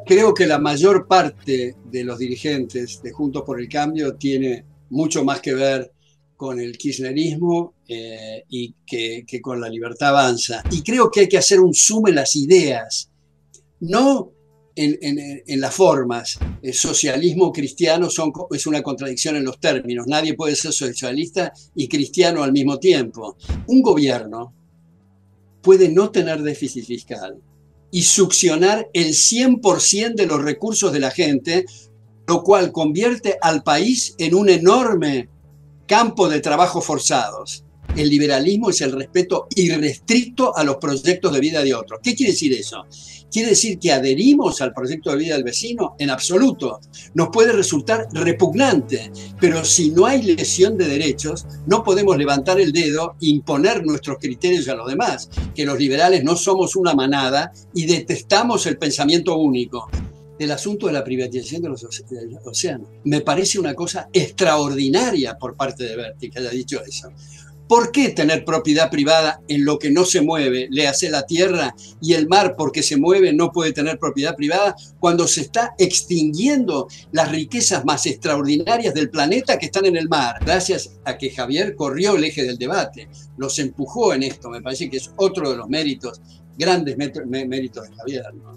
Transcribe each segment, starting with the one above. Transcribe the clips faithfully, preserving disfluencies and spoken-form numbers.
Creo que la mayor parte de los dirigentes de Juntos por el Cambio tiene mucho más que ver con el kirchnerismo eh, y que, que con la Libertad Avanza. Y creo que hay que hacer un zoom en las ideas, no en, en, en las formas. El socialismo cristiano son, es una contradicción en los términos. Nadie puede ser socialista y cristiano al mismo tiempo. Un gobierno puede no tener déficit fiscal y succionar el cien por ciento de los recursos de la gente, lo cual convierte al país en un enorme campo de trabajo forzados. El liberalismo es el respeto irrestricto a los proyectos de vida de otros. ¿Qué quiere decir eso? ¿Quiere decir que adherimos al proyecto de vida del vecino? En absoluto. Nos puede resultar repugnante, pero si no hay lesión de derechos, no podemos levantar el dedo e imponer nuestros criterios a los demás, que los liberales no somos una manada y detestamos el pensamiento único. El asunto de la privatización de los océanos me parece una cosa extraordinaria por parte de Berti que haya dicho eso. ¿Por qué tener propiedad privada en lo que no se mueve, le hace la tierra, y el mar porque se mueve no puede tener propiedad privada cuando se está extinguiendo las riquezas más extraordinarias del planeta que están en el mar? Gracias a que Javier corrió el eje del debate, los empujó en esto, me parece que es otro de los méritos, grandes méritos de Javier, ¿no?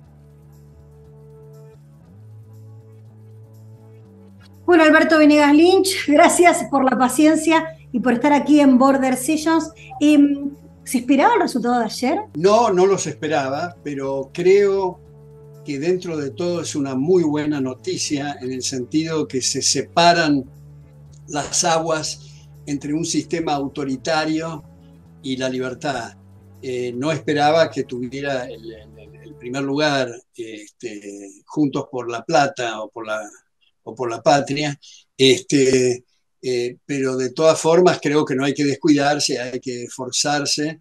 Bueno, Alberto Venegas Lynch, gracias por la paciencia y por estar aquí en Border Sessions. Eh, ¿Se esperaba el resultado de ayer? No, no los esperaba, pero creo que dentro de todo es una muy buena noticia en el sentido que se separan las aguas entre un sistema autoritario y la libertad. Eh, no esperaba que tuviera el, el, el primer lugar este, Juntos por la Plata o por la, o por la Patria, este, eh, pero de todas formas creo que no hay que descuidarse, hay que esforzarse,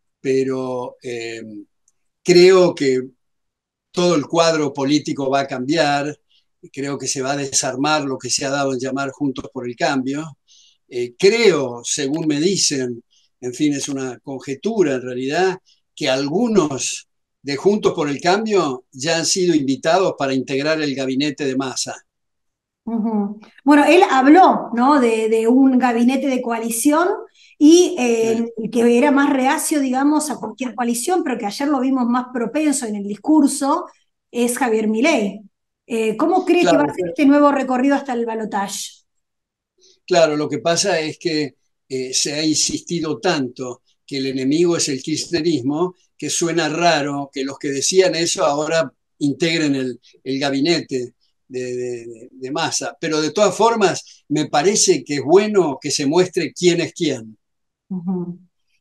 pero eh, creo que todo el cuadro político va a cambiar, creo que se va a desarmar lo que se ha dado en llamar Juntos por el Cambio. Eh, creo, según me dicen, en fin, es una conjetura en realidad, que algunos de Juntos por el Cambio ya han sido invitados para integrar el gabinete de Massa. Uh-huh. Bueno, él habló, ¿no?, de, de un gabinete de coalición y eh, sí. que era más reacio, digamos, a cualquier coalición, pero que ayer lo vimos más propenso en el discurso, es Javier Milei. Eh, ¿Cómo cree claro, que va a ser este nuevo recorrido hasta el balotaje? Claro, lo que pasa es que eh, se ha insistido tanto que el enemigo es el kirchnerismo, que suena raro que los que decían eso ahora integren el, el gabinete de, de, de Massa. Pero de todas formas, me parece que es bueno que se muestre quién es quién. Uh-huh.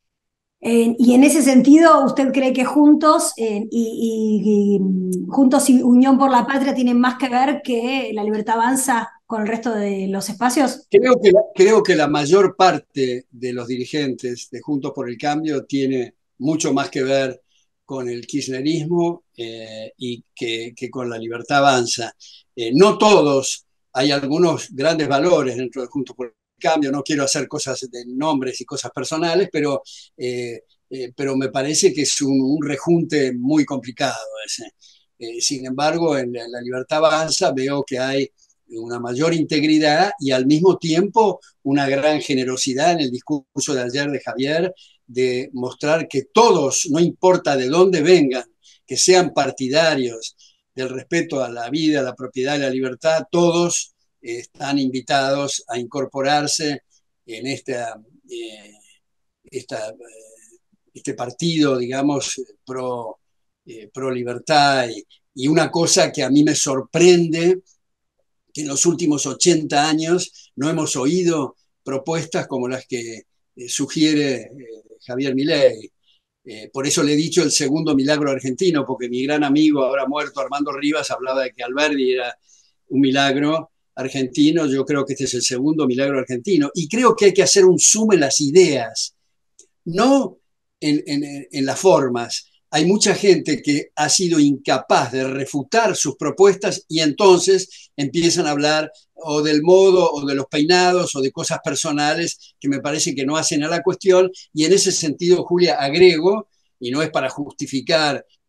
Eh, y en ese sentido, ¿usted cree que Juntos eh, y, y, y Juntos y Unión por la Patria tienen más que ver que la Libertad Avanza con el resto de los espacios? Creo que, creo que la mayor parte de los dirigentes de Juntos por el Cambio tiene mucho más que ver con el kirchnerismo eh, y que, que con la Libertad Avanza. Eh, no todos, hay algunos grandes valores dentro de Juntos por el Cambio, no quiero hacer cosas de nombres y cosas personales, pero, eh, eh, pero me parece que es un, un rejunte muy complicado ese. Eh, sin embargo, en la, en la Libertad Avanza veo que hay una mayor integridad y al mismo tiempo una gran generosidad en el discurso de ayer de Javier, de mostrar que todos, no importa de dónde vengan, que sean partidarios del respeto a la vida, a la propiedad y la libertad, todos eh, están invitados a incorporarse en esta, eh, esta, eh, este partido, digamos, pro, eh, pro libertad. Y, y una cosa que a mí me sorprende, que en los últimos ochenta años no hemos oído propuestas como las que eh, sugiere eh, Javier Milei. Eh, por eso le he dicho el segundo milagro argentino, porque mi gran amigo, ahora muerto, Armando Rivas, hablaba de que Alberdi era un milagro argentino. Yo creo que este es el segundo milagro argentino. Y creo que hay que hacer un zoom en las ideas, no en, en, en las formas. Hay mucha gente que ha sido incapaz de refutar sus propuestas y entonces empiezan a hablar o del modo o de los peinados o de cosas personales que me parece que no hacen a la cuestión. Y en ese sentido, Julia, agrego, y no es para justificar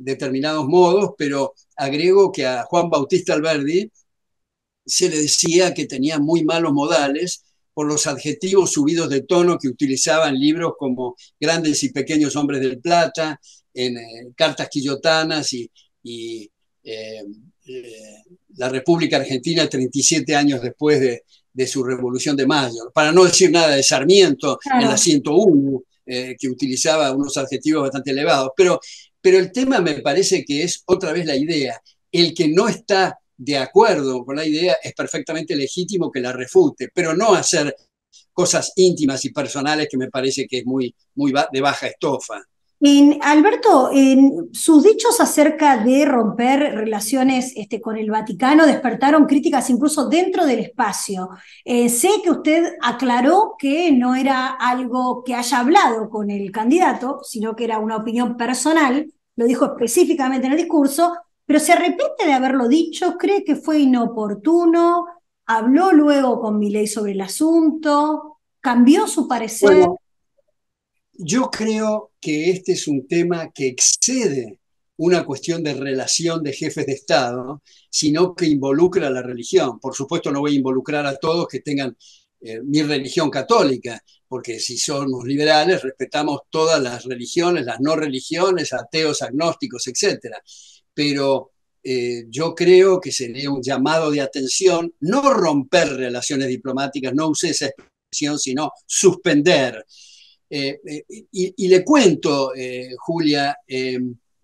determinados modos, pero agrego que a Juan Bautista Alberdi se le decía que tenía muy malos modales por los adjetivos subidos de tono que utilizaba en libros como Grandes y Pequeños Hombres del Plata, en eh, Cartas Quillotanas y, y eh, eh, La República Argentina treinta y siete años después de, de su Revolución de Mayo. Para no decir nada de Sarmiento, claro, en la ciento uno, eh, que utilizaba unos adjetivos bastante elevados. Pero, pero el tema me parece que es otra vez la idea. El que no está de acuerdo con la idea es perfectamente legítimo que la refute, pero no hacer cosas íntimas y personales que me parece que es muy, muy de baja estofa. En, Alberto, en sus dichos acerca de romper relaciones este, con el Vaticano despertaron críticas incluso dentro del espacio. Eh, sé que usted aclaró que no era algo que haya hablado con el candidato, sino que era una opinión personal, lo dijo específicamente en el discurso, pero se arrepiente de haberlo dicho, cree que fue inoportuno, habló luego con Milei sobre el asunto, cambió su parecer. Bueno, yo creo que este es un tema que excede una cuestión de relación de jefes de Estado, sino que involucra a la religión. Por supuesto, no voy a involucrar a todos que tengan eh, mi religión católica, porque si somos liberales, respetamos todas las religiones, las no religiones, ateos, agnósticos, etcétera. Pero eh, yo creo que sería un llamado de atención, no romper relaciones diplomáticas, no usé esa expresión, sino suspender. Eh, eh, y, y le cuento, eh, Julia, eh,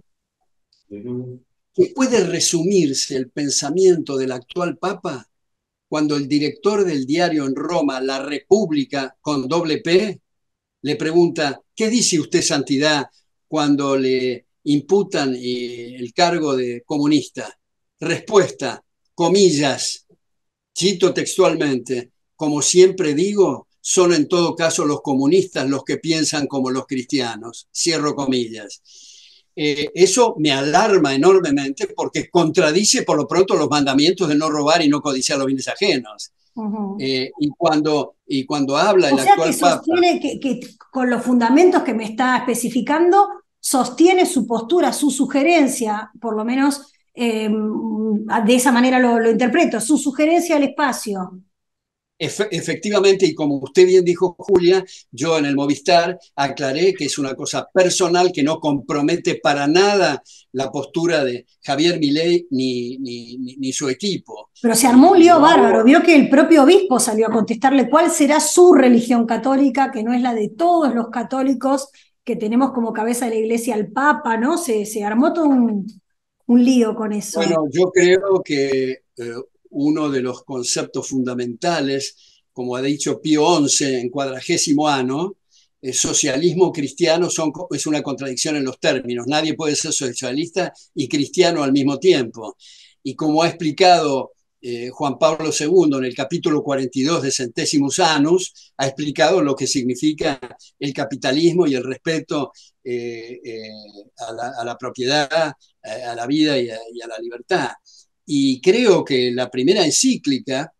que puede resumirse el pensamiento del actual Papa cuando el director del diario en Roma, La República, con doble P, le pregunta, ¿qué dice usted, Santidad, cuando le imputan eh, el cargo de comunista? Respuesta, comillas, cito textualmente, como siempre digo, son en todo caso los comunistas los que piensan como los cristianos, cierro comillas. Eh, eso me alarma enormemente porque contradice por lo pronto los mandamientos de no robar y no codiciar los bienes ajenos. Uh-huh. Eh, y, cuando, y cuando habla o el sea actual que sostiene Papa... Que, que con los fundamentos que me está especificando, sostiene su postura, su sugerencia, por lo menos eh, de esa manera lo, lo interpreto, su sugerencia al espacio. Efectivamente, y como usted bien dijo, Julia, yo en el Movistar aclaré que es una cosa personal que no compromete para nada la postura de Javier Milei ni, ni, ni, ni su equipo. Pero se armó un lío bárbaro, vio que el propio obispo salió a contestarle cuál será su religión católica, que no es la de todos los católicos que tenemos como cabeza de la iglesia al Papa, ¿no? Se, se armó todo un, un lío con eso. Bueno, yo creo que... Eh, uno de los conceptos fundamentales, como ha dicho Pío once en cuadragésimo ano, el socialismo cristiano son, es una contradicción en los términos. Nadie puede ser socialista y cristiano al mismo tiempo. Y como ha explicado eh, Juan Pablo segundo en el capítulo cuarenta y dos de Centésimus Annus, ha explicado lo que significa el capitalismo y el respeto eh, eh, a, la, a la propiedad, a la vida y a, y a la libertad. Y creo que la primera encíclica,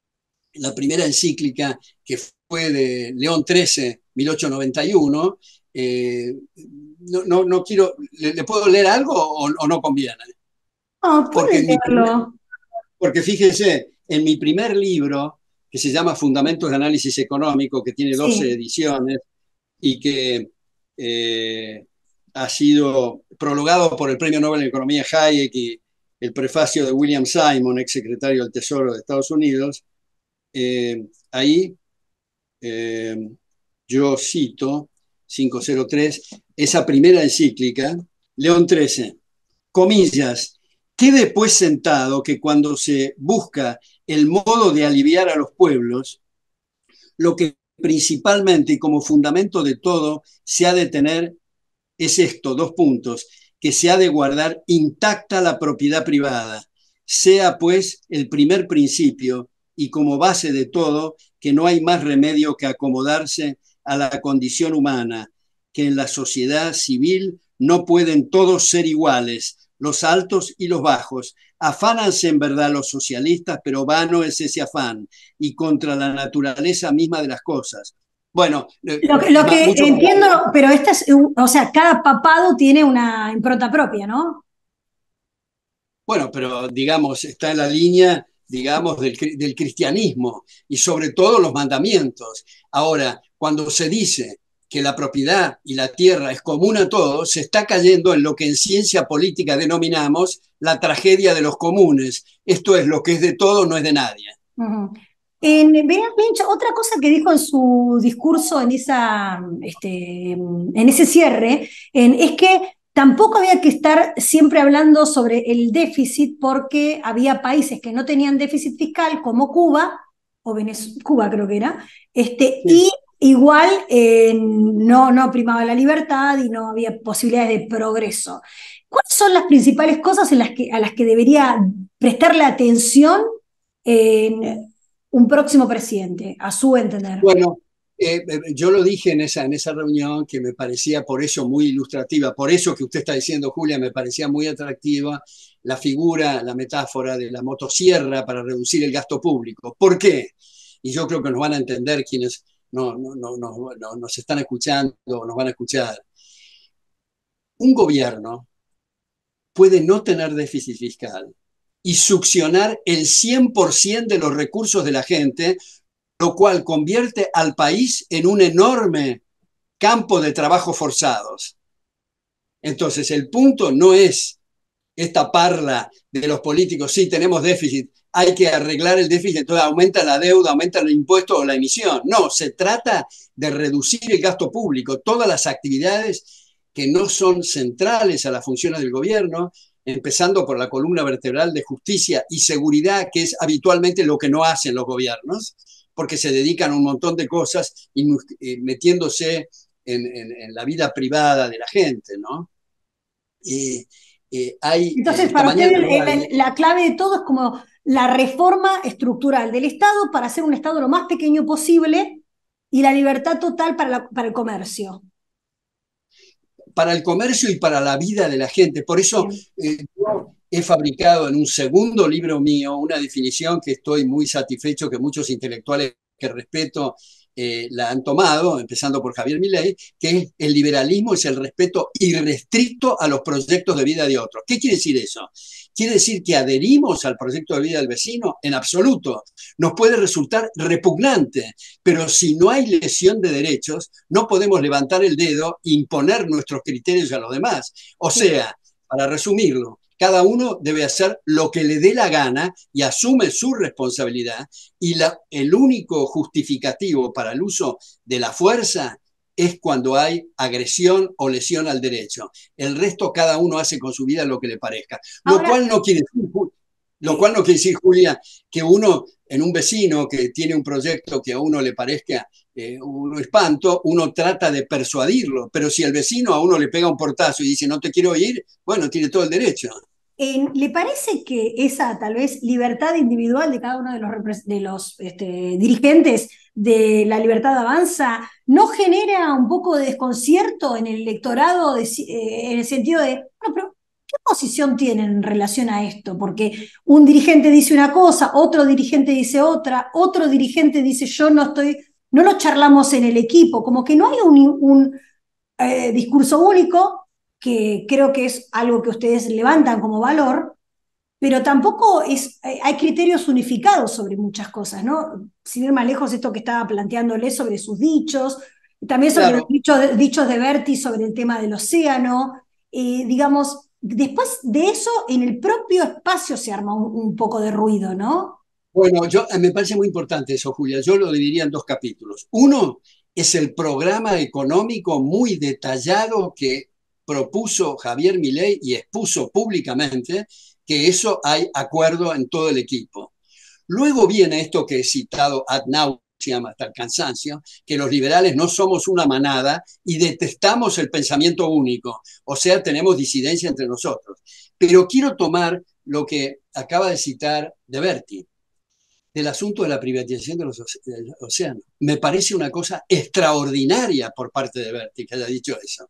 la primera encíclica que fue de León trece, mil ochocientos noventa y uno, eh, no, no, no quiero, ¿le, ¿le puedo leer algo o, o no conviene? Oh, porque, primer, porque fíjese, en mi primer libro, que se llama Fundamentos de Análisis Económico, que tiene doce sí. ediciones y que eh, ha sido prologado por el Premio Nobel de Economía Hayek y el prefacio de William Simon, ex secretario del Tesoro de Estados Unidos, eh, ahí eh, yo cito quinientos tres, esa primera encíclica, León trece, comillas, quede pues sentado que cuando se busca el modo de aliviar a los pueblos, lo que principalmente y como fundamento de todo se ha de tener es esto, dos puntos, que se ha de guardar intacta la propiedad privada, sea pues el primer principio y como base de todo que no hay más remedio que acomodarse a la condición humana, que en la sociedad civil no pueden todos ser iguales, los altos y los bajos. Afánanse en verdad los socialistas, pero vano es ese afán y contra la naturaleza misma de las cosas. Bueno, Lo que, lo que mucho más entiendo, grande. pero esta es, o sea, cada papado tiene una impronta propia, ¿no? Bueno, pero digamos, está en la línea, digamos, del, del cristianismo y sobre todo los mandamientos. Ahora, cuando se dice que la propiedad y la tierra es común a todos, se está cayendo en lo que en ciencia política denominamos la tragedia de los comunes. Esto es, lo que es de todo no es de nadie. Ujú. En Benjamin Lynch, otra cosa que dijo en su discurso, en, esa, este, en ese cierre, en, es que tampoco había que estar siempre hablando sobre el déficit porque había países que no tenían déficit fiscal, como Cuba, o Venezuela, Cuba creo que era, este, Sí. y igual eh, no, no primaba la libertad y no había posibilidades de progreso. ¿Cuáles son las principales cosas en las que, a las que debería prestarle atención en un próximo presidente, a su entender? Bueno, eh, eh, yo lo dije en esa, en esa reunión que me parecía por eso muy ilustrativa, por eso que usted está diciendo, Julia, me parecía muy atractiva la figura, la metáfora de la motosierra para reducir el gasto público. ¿Por qué? Y yo creo que nos van a entender quienes no, no, no, no, no nos están escuchando o nos van a escuchar. Un gobierno puede no tener déficit fiscal y succionar el cien por ciento de los recursos de la gente, lo cual convierte al país en un enorme campo de trabajo forzados. Entonces, el punto no es esta parla de los políticos, sí, tenemos déficit, hay que arreglar el déficit, entonces aumenta la deuda, aumenta el impuesto o la emisión. No, se trata de reducir el gasto público, todas las actividades que no son centrales a las funciones del gobierno, empezando por la columna vertebral de justicia y seguridad, que es habitualmente lo que no hacen los gobiernos, porque se dedican a un montón de cosas y metiéndose en, en, en la vida privada de la gente, ¿no? Eh, eh, hay, eh, Entonces, esta para usted mañana el- no el- hay, la clave de todo es como la reforma estructural del Estado para hacer un Estado lo más pequeño posible y la libertad total para, la- para el comercio. para el comercio y para la vida de la gente. Por eso Bien. eh, yo he fabricado en un segundo libro mío una definición que estoy muy satisfecho que muchos intelectuales que respeto eh, la han tomado, empezando por Javier Milei, que es el liberalismo es el respeto irrestricto a los proyectos de vida de otros. ¿Qué quiere decir eso? ¿Quiere decir que adherimos al proyecto de vida del vecino? En absoluto. Nos puede resultar repugnante, pero si no hay lesión de derechos, no podemos levantar el dedo e imponer nuestros criterios a los demás. O Sí. sea, para resumirlo, cada uno debe hacer lo que le dé la gana y asume su responsabilidad y la, el único justificativo para el uso de la fuerza es cuando hay agresión o lesión al derecho. El resto cada uno hace con su vida lo que le parezca. Lo Ahora, cual no quiere decir, lo eh, cual no quiere decir, Julia, que uno en un vecino que tiene un proyecto que a uno le parezca eh, un espanto, uno trata de persuadirlo, pero si el vecino a uno le pega un portazo y dice no te quiero oír, bueno, tiene todo el derecho. en- ¿le parece que esa tal vez libertad individual de cada uno de los, repres- de los este, dirigentes de la Libertad Avanza no genera un poco de desconcierto en el electorado de si- eh, en el sentido de, bueno, pero ¿qué posición tienen en relación a esto? Porque un dirigente dice una cosa, otro dirigente dice otra, otro dirigente dice yo no estoy, no lo charlamos en el equipo, como que no hay un, un eh, discurso único, que creo que es algo que ustedes levantan como valor, pero tampoco es, eh, hay criterios unificados sobre muchas cosas, ¿no? Sin ir más lejos, esto que estaba planteándole sobre sus dichos, también sobre los Claro, dichos de, dichos de Berti sobre el tema del océano, eh, digamos, después de eso, en el propio espacio se arma un, un poco de ruido, ¿no? bueno, yo, eh, me parece muy importante eso, Julia. Yo lo dividiría en dos capítulos. Uno es el programa económico muy detallado que propuso Javier Milei y expuso públicamente, que eso hay acuerdo en todo el equipo. Luego viene esto que he citado ad nauseam hasta el cansancio, que los liberales no somos una manada y detestamos el pensamiento único, o sea, tenemos disidencia entre nosotros. Pero quiero tomar lo que acaba de citar de Berti, del asunto de la privatización de los océanos. Me parece una cosa extraordinaria por parte de Berti que haya dicho eso.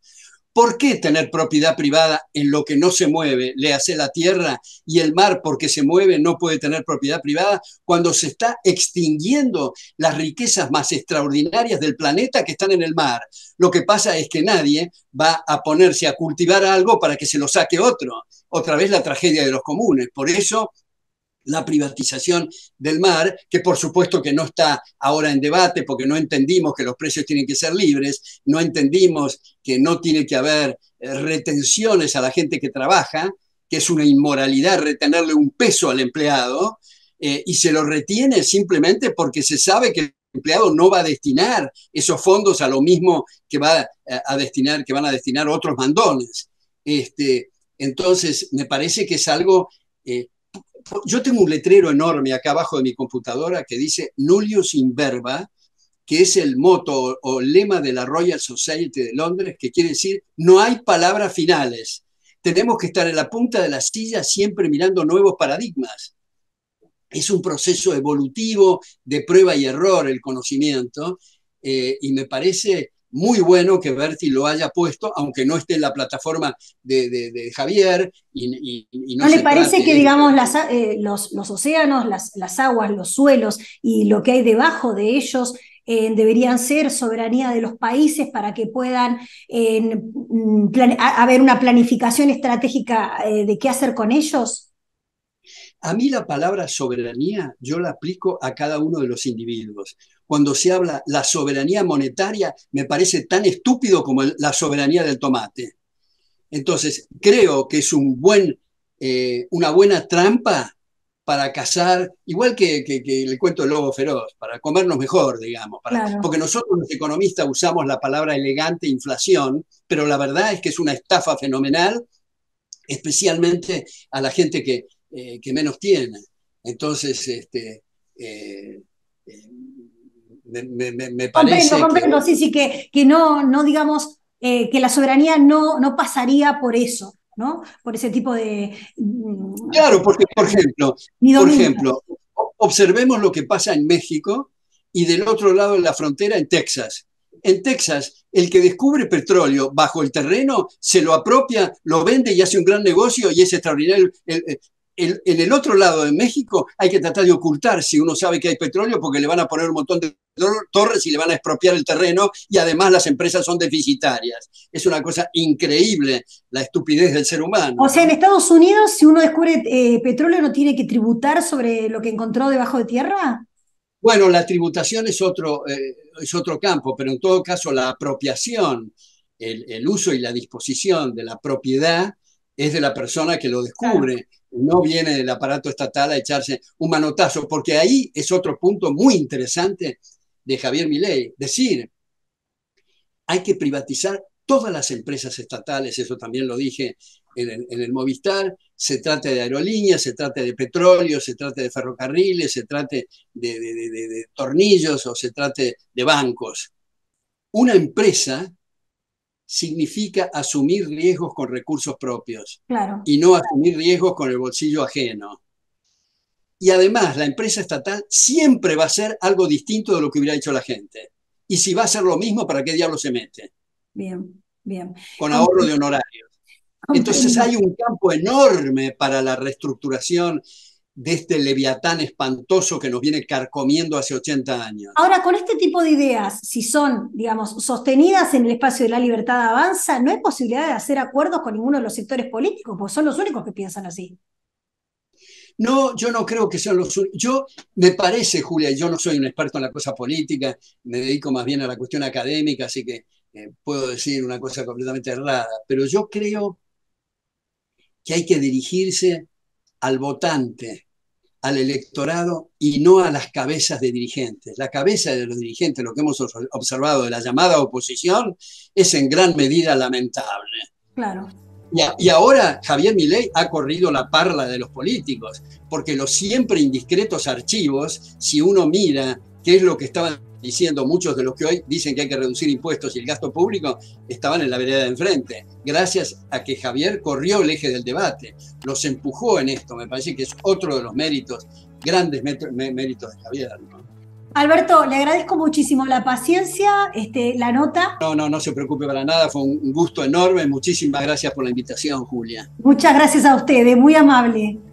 ¿Por qué tener propiedad privada en lo que no se mueve, le hace la tierra, y el mar, porque se mueve, no puede tener propiedad privada, cuando se está extinguiendo las riquezas más extraordinarias del planeta que están en el mar? Lo que pasa es que nadie va a ponerse a cultivar algo para que se lo saque otro. Otra vez la tragedia de los comunes. Por eso la privatización del mar, que por supuesto que no está ahora en debate porque no entendimos que los precios tienen que ser libres, no entendimos que no tiene que haber retenciones a la gente que trabaja, que es una inmoralidad retenerle un peso al empleado, eh, y se lo retiene simplemente porque se sabe que el empleado no va a destinar esos fondos a lo mismo que, va a destinar, que van a destinar otros mandones. Este, entonces, me parece que es algo... Eh, Yo tengo un letrero enorme acá abajo de mi computadora que dice Nullius in verba, que es el moto o lema de la Royal Society de Londres, que quiere decir no hay palabras finales. Tenemos que estar en la punta de la silla siempre mirando nuevos paradigmas. Es un proceso evolutivo de prueba y error el conocimiento, eh, y me parece muy bueno que Berti lo haya puesto, aunque no esté en la plataforma de, de, de Javier y, y, y no, ¿No le se parece que, trate digamos, las, eh, los, los océanos, las, las aguas, los suelos y lo que hay debajo de ellos eh, deberían ser soberanía de los países para que puedan eh, plan, haber una planificación estratégica eh, de qué hacer con ellos? A mí la palabra soberanía yo la aplico a cada uno de los individuos. Cuando se habla la soberanía monetaria, me parece tan estúpido como la soberanía del tomate. Entonces, creo que es un buen, eh, una buena trampa para cazar, igual que, que, que el cuento del lobo feroz, para comernos mejor, digamos. Para, Claro. porque nosotros los economistas usamos la palabra elegante inflación, pero la verdad es que es una estafa fenomenal, especialmente a la gente que, eh, que menos tiene. Entonces, este, eh, eh, me, me, me, Comprendo, parece que... comprendo, sí, sí, que, que no, no digamos, eh, que la soberanía no, no pasaría por eso, ¿no? Por ese tipo de... Claro, porque, por ejemplo, Ni por dominio. ejemplo, observemos lo que pasa en México y del otro lado de la frontera en Texas. En Texas, el que descubre petróleo bajo el terreno se lo apropia, lo vende y hace un gran negocio y es extraordinario. El, el, el, en el otro lado de México hay que tratar de ocultar si uno sabe que hay petróleo porque le van a poner un montón de torres y le van a expropiar el terreno, y además las empresas son deficitarias. Es una cosa increíble la estupidez del ser humano, O sea, en ¿no? Estados Unidos, si uno descubre eh, petróleo, ¿no tiene que tributar sobre lo que encontró debajo de tierra? Bueno, la tributación es otro, eh, es otro campo, pero en todo caso la apropiación, el, el uso y la disposición de la propiedad es de la persona que lo Claro. descubre. No viene del aparato estatal a echarse un manotazo, porque ahí es otro punto muy interesante de Javier Milei. Decir, hay que privatizar todas las empresas estatales, eso también lo dije en el, en el Movistar, se trate de aerolíneas, se trate de petróleo, se trate de ferrocarriles, se trate de, de, de, de tornillos o se trate de bancos. Una empresa significa asumir riesgos con recursos propios Claro. y no asumir riesgos con el bolsillo ajeno. Y además, la empresa estatal siempre va a ser algo distinto de lo que hubiera hecho la gente. Y si va a ser lo mismo, ¿para qué diablo se mete? Bien, bien. Con ahorro de honorarios. Entonces Comprendo. hay un campo enorme para la reestructuración de este leviatán espantoso que nos viene carcomiendo hace ochenta años. Ahora, con este tipo de ideas, si son, digamos, sostenidas en el espacio de la libertad avanza, no hay posibilidad de hacer acuerdos con ninguno de los sectores políticos, porque son los únicos que piensan así. No, yo no creo que sean los únicos. Yo, me parece, Julia, y yo no soy un experto en la cosa política, me dedico más bien a la cuestión académica, así que eh, puedo decir una cosa completamente errada, pero yo creo que hay que dirigirse al votante, al electorado y no a las cabezas de dirigentes. La cabeza de los dirigentes, lo que hemos observado de la llamada oposición, es en gran medida lamentable. Claro. Y, a, y ahora Javier Milei ha corrido la parla de los políticos, porque los siempre indiscretos archivos, si uno mira qué es lo que estaban diciendo muchos de los que hoy dicen que hay que reducir impuestos y el gasto público, estaban en la vereda de enfrente, gracias a que Javier corrió el eje del debate, los empujó en esto. Me parece que es otro de los méritos, grandes méritos de Javier, ¿no? Alberto, le agradezco muchísimo la paciencia, este, la nota. No, no, no se preocupe para nada, fue un gusto enorme. Muchísimas gracias por la invitación, Julia. Muchas gracias a ustedes, muy amable.